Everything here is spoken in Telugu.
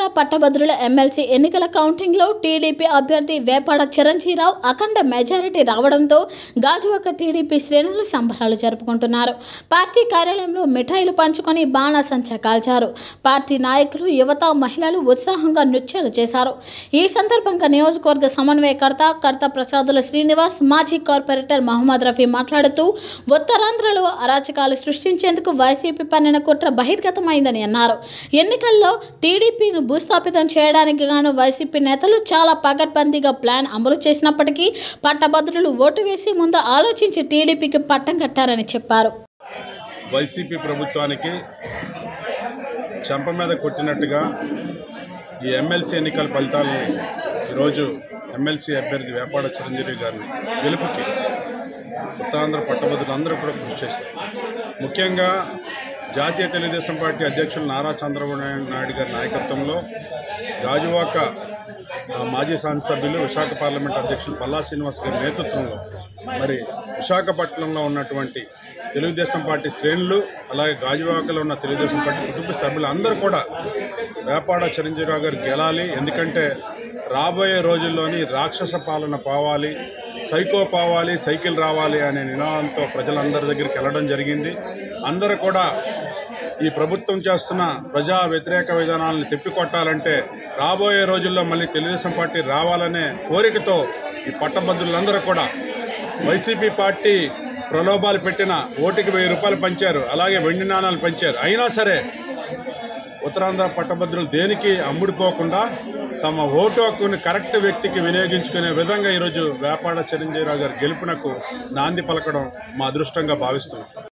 పట్టభద్రుల ఎమ్మెల్సీ ఎన్నికల కౌంటింగ్లో టీడీపీ అభ్యర్థి వేపాడ చిరంజీరావు అఖండ మెజారిటీ రావడంతో గాజువాక టీడీపీ శ్రేణులు సంబరాలు జరుపుకుంటున్నారు. పార్టీ కార్యాలయంలో మిఠాయిలు పంచుకొని బాణాసంచా కాల్చారు. పార్టీ నాయకులు, యువత, మహిళలు ఉత్సాహంగా నృత్యాలు చేశారు. ఈ సందర్భంగా నియోజకవర్గ సమన్వయకర్త ప్రసాదుల శ్రీనివాస్, మాజీ కార్పొరేటర్ మహమ్మద్ రఫీ మాట్లాడుతూ ఉత్తరాంధ్రలో అరాచకాలు సృష్టించేందుకు వైసీపీ పన్నిన కుట్ర బహిర్గతమైందని అన్నారు. ఎన్నికల్లో టీడీపీని భూస్థాపితం చేయడానికి గాను వైసీపీ నేతలు చాలా పకడ్బందీగా ప్లాన్ అమలు చేసినప్పటికీ పట్టభద్రులు ఓటు వేసి ముందు ఆలోచించి టీడీపీకి పట్టం కట్టారని చెప్పారు. వైసీపీ ప్రభుత్వానికి చెంప మీద కొట్టినట్టుగా ఈ ఎమ్మెల్సీ ఎన్నికల ఫలితాలని ఈరోజు ఎమ్మెల్సీ అభ్యర్థి వేపాడ చిరంజీవి గారిని గెలుపుకి ఉత్తరాంధ్ర పట్టభద్రులందరూ కూడా కృషి చేశారు. ముఖ్యంగా జాతీయ తెలుగుదేశం పార్టీ అధ్యక్షులు నారా చంద్రబాబు నాయుడు గారి నాయకత్వంలో గాజువాక మాజీ శాసనసభ్యులు, విశాఖ పార్లమెంట్ అధ్యక్షులు పల్లా శ్రీనివాస్ గారి నేతృత్వంలో మరి విశాఖపట్నంలో ఉన్నటువంటి తెలుగుదేశం పార్టీ శ్రేణులు, అలాగే గాజువాకలో ఉన్న తెలుగుదేశం పార్టీ కుటుంబ సభ్యులు అందరూ కూడా వేపాడ చిరంజీవిరావు గారు గెలాలి, ఎందుకంటే రాబోయే రోజుల్లోని రాక్షస పాలన పోవాలి, సైకో పోవాలి, సైకిల్ రావాలి అనే నినాదంతో ప్రజలందరి దగ్గరికి వెళ్ళడం జరిగింది. అందరూ కూడా ఈ ప్రభుత్వం చేస్తున్న ప్రజా వ్యతిరేక విధానాలను తిప్పికొట్టాలంటే రాబోయే రోజుల్లో మళ్ళీ తెలుగుదేశం పార్టీ రావాలనే కోరికతో ఈ పట్టభద్రులందరూ కూడా వైసీపీ పార్టీ ప్రలోభాలు పెట్టిన ఓటుకి 1000 రూపాయలు పంచారు, అలాగే వెండి నాణాలు పంచారు. అయినా సరే ఉత్తరాంధ్ర పట్టభద్రులు దేనికి అమ్ముడిపోకుండా తమ ఓటు హక్కుని కరెక్ట్ వ్యక్తికి వినియోగించుకునే విధంగా ఈరోజు వేపాడ చిరంజీవిరావు గారి గెలుపునకు నాంది పలకడం మా అదృష్టంగా భావిస్తున్నాం.